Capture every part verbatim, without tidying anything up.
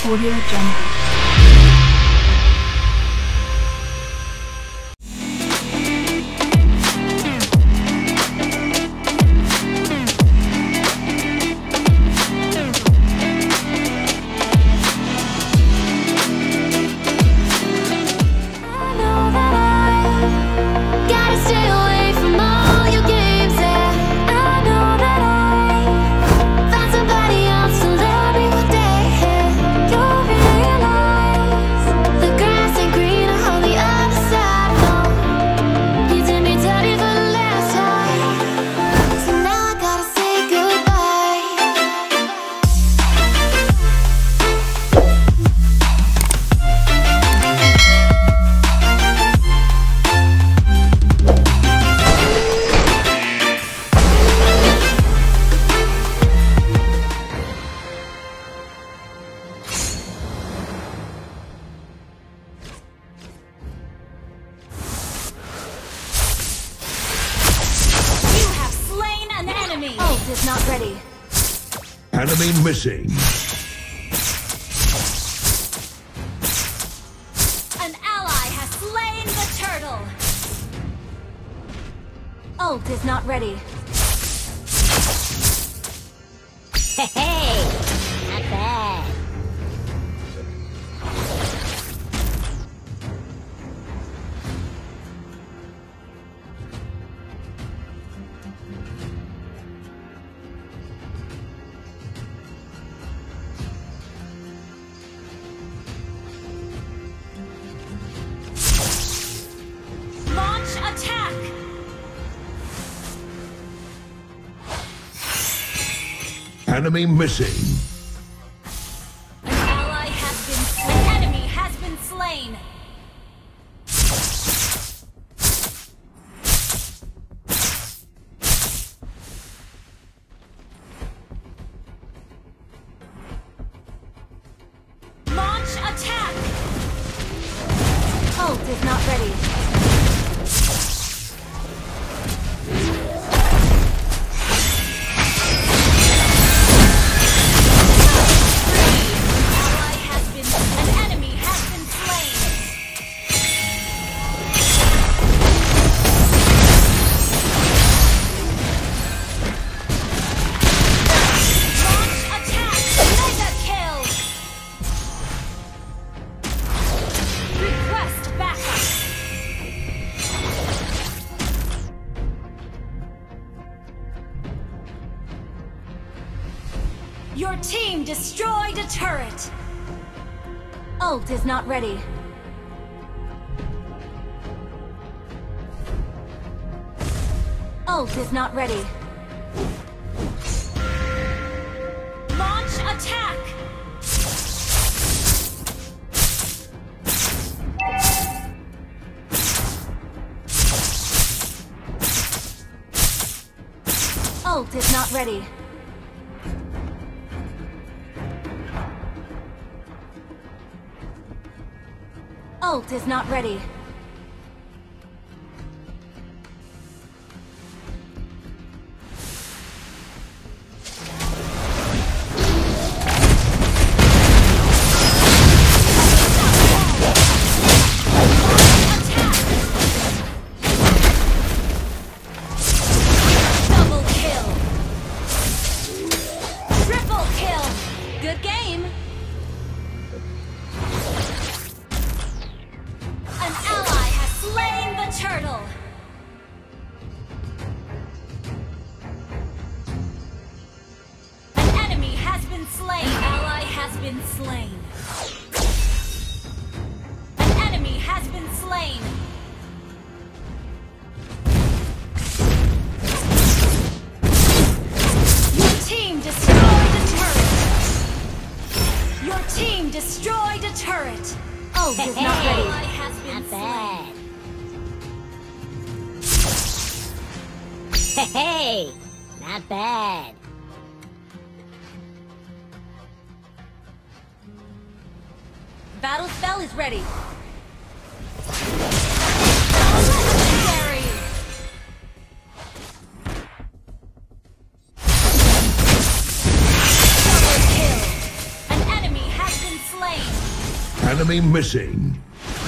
Audio Jungle. Ult is not ready. Enemy missing. An ally has slain the turtle. Ult is not ready. Hey, not bad. Attack! Enemy missing. An ally has been slain. An enemy has been slain. Launch attack! Ult is not ready. Your team destroyed a turret! Ult is not ready. Ult is not ready. Launch attack! Ult is not ready. Ult is not ready. Double kill. Triple kill. Good game. An ally has slain the turtle! An enemy has been slain! An ally has been slain! An enemy has been slain! Your team destroyed a turret! Your team destroyed a turret! Oh, is not ready. Not bad. Hey, not bad. Battle spell is ready. Double kill. An enemy has been slain. Enemy missing.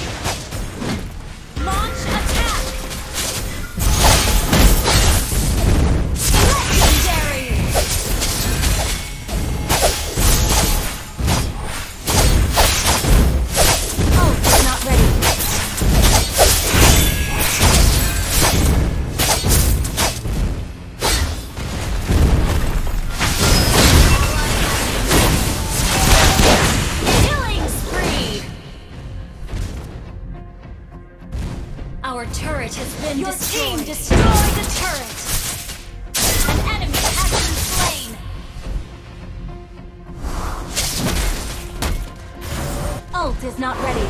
Launch attack! Legendary! Oh, it's not ready. Killing spree! Our turret has been Your destroyed. Your team destroyed the turret! An enemy has been slain! Ult is not ready.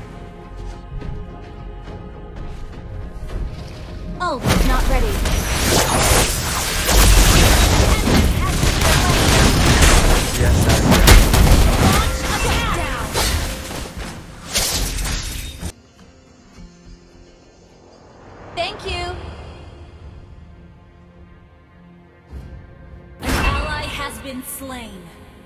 Ult is not ready. Yes, I Launch attack! Down. Thank you. An ally has been slain.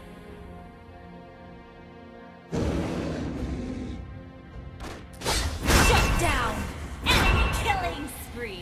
Shut down. Enemy killing spree.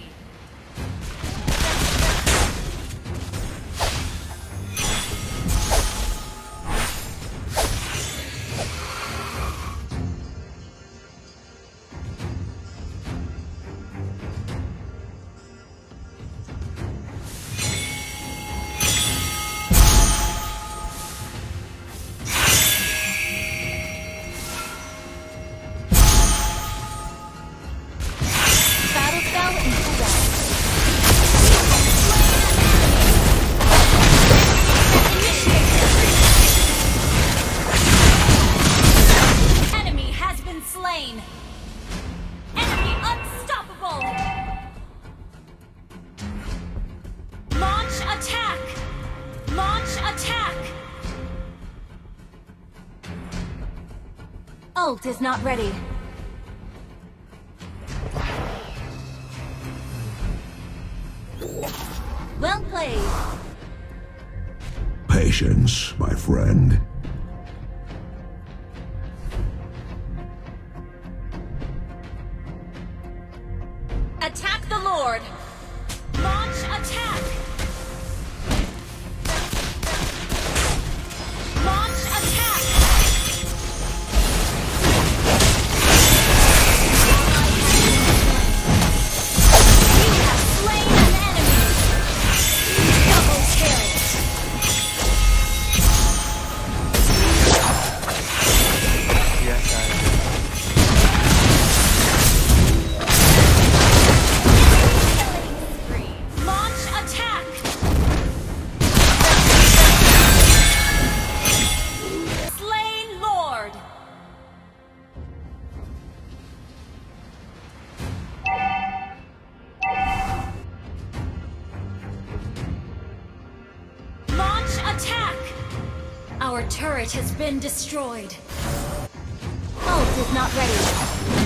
Battle spell in cooldown. Enemy has been slain. Enemy unstoppable. Launch attack. Launch attack. Ult is not ready. Well played. Patience, my friend. Attack the Lord. Launch attack. Launch attack. You have slain an enemy. Double kill. Yes, I Launch attack! Slain Lord! Launch attack! Our turret has been destroyed. Ult is not ready.